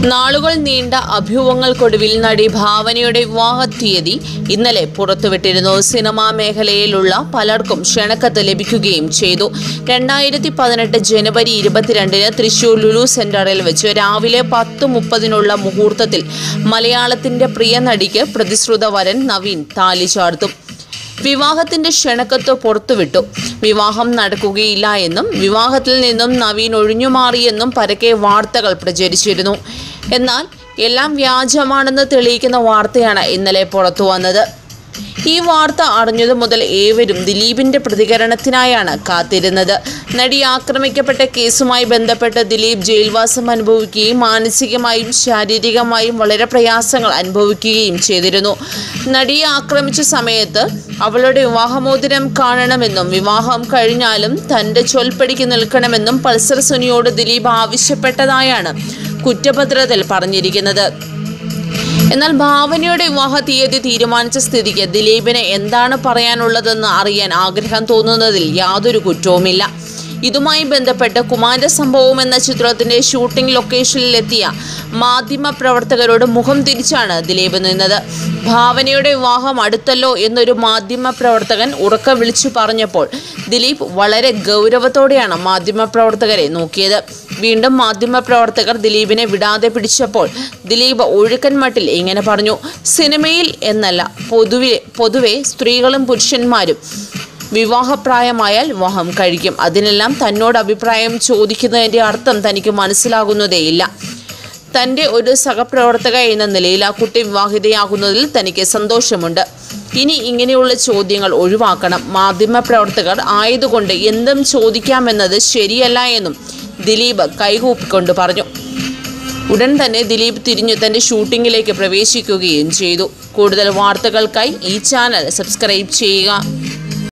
നാളുകൾ നീണ്ട അഭ്യൂഹങ്ങൾക്കൊടുവിൽ നടി ഭാവനയുടെ വിവാഹ തീയതി ഇന്നലെ പുറത്തുവിട്ടിരുന്നു. സിനിമാ മേഖലയിലുള്ള പലർക്കും ക്ഷണക്കത്ത് ലഭിക്കുകയും ചെയ്തു. 2018 ജനുവരി 22 തൃശൂർ ലുലു സെന്ററിൽ വെച്ച് രാവിലെ 10:30 മുഹൂർത്തത്തിൽ മലയാളത്തിന്റെ പ്രിയ നടിക്ക് പ്രതിശ്രുത വരൻ നവീൻ താലി ചാർത്തും. വിവാഹത്തിന്റെ ക്ഷണക്കത്ത് പുറത്തുവിട്ടു. വിവാഹം നടക്കുകയില്ല എന്നും വിവാഹത്തിൽ നിന്നും നവീൻ ഒഴിഞ്ഞുമാറിയെന്നും പരക്കെ വാർത്തകൾ പ്രചരിച്ചിരുന്നു. എന്നാൽ എല്ലാം വ്യാജമാണെന്ന് തെളിയിക്കുന്ന വാർത്തയാണ് ഇന്നലെ പുറത്തു വന്നത്. ഈ വാർത്ത അറിഞ്ഞതു മുതൽ ഏവരും ദിലീപിന്റെ പ്രതികരണത്തിനായാണ് കാത്തിരുന്നത്. നടി ആക്രമിക്കപ്പെട്ട കേസുമായി ബന്ധപ്പെട്ട് ദിലീപ് ജയിൽവാസം അനുഭവിക്കുകയും മാനസികമായും ശാരീരികമായും വളരെ പ്രയാസങ്ങൾ അനുഭവിക്കുകയും ചെയ്തിരുന്നു. നടിയെ ആക്രമിച്ച സമയത്ത് അവളുടെ വിവാഹമോതിരം കാണണമെന്നും വിവാഹം കഴിഞ്ഞാലും തൻ്റെ ചൊൽപ്പടിക്ക് നിൽക്കണമെന്നും പൾസർ സുനിയോട് ദിലീപ് ആവശ്യപ്പെട്ടതായാണ് കുറ്റപത്രത്തിൽ പറഞ്ഞിരിക്കുന്നത്. എന്നാൽ ഭാവനയുടെ വിവാഹ തീയതി തീരുമാനിച്ച സ്ഥിതിക്ക് ദിലീപിന് എന്താണ് പറയാനുള്ളതെന്ന് അറിയാൻ ആഗ്രഹം തോന്നുന്നതിൽ യാതൊരു കുറ്റവുമില്ല. ഇതുമായി ബന്ധപ്പെട്ട് കുമാര സംഭവം എന്ന ചിത്രത്തിന്റെ ഷൂട്ടിംഗ് ലൊക്കേഷനിലെത്തിയ മാധ്യമ പ്രവർത്തകരോട് മുഖം തിരിച്ചാണ് ദിലീപ് നിന്നത്. ഭാവനയുടെ വിവാഹം അടുത്തല്ലോ എന്നൊരു മാധ്യമ പ്രവർത്തകൻ ഉറക്കെ വിളിച്ചു പറഞ്ഞപ്പോൾ ദിലീപ് വളരെ ഗൗരവത്തോടെയാണ് മാധ്യമ പ്രവർത്തകരെ നോക്കിയത്. വീണ്ടും മാധ്യമ പ്രവർത്തകർ ദിലീപിനെ വിടാതെ പിടിച്ചപ്പോൾ ദിലീപ് ഒഴുക്കൻ മട്ടിൽ ഇങ്ങനെ പറഞ്ഞു: സിനിമയിൽ എന്നല്ല, പൊതുവെ സ്ത്രീകളും പുരുഷന്മാരും വിവാഹപ്രായമായാൽ വിവാഹം കഴിക്കും. അതിനെല്ലാം തന്നോട് അഭിപ്രായം ചോദിക്കുന്നതിൻ്റെ അർത്ഥം തനിക്ക് മനസ്സിലാകുന്നതേയില്ല. തൻ്റെ ഒരു സഹപ്രവർത്തക എന്ന നിലയിൽ ആ കുട്ടി വിവാഹിതയാകുന്നതിൽ തനിക്ക് സന്തോഷമുണ്ട്. ഇനി ഇങ്ങനെയുള്ള ചോദ്യങ്ങൾ ഒഴിവാക്കണം. മാധ്യമ പ്രവർത്തകർ ആയതുകൊണ്ട് എന്തും ചോദിക്കാമെന്നത് ശരിയല്ല എന്നും ദിലീപ് കൈകൂപ്പിക്കൊണ്ട് പറഞ്ഞു. ഉടൻ തന്നെ ദിലീപ് തിരിഞ്ഞു തൻ്റെ ഷൂട്ടിങ്ങിലേക്ക് പ്രവേശിക്കുകയും ചെയ്തു. കൂടുതൽ വാർത്തകൾക്കായി ഈ ചാനൽ സബ്സ്ക്രൈബ് ചെയ്യുക.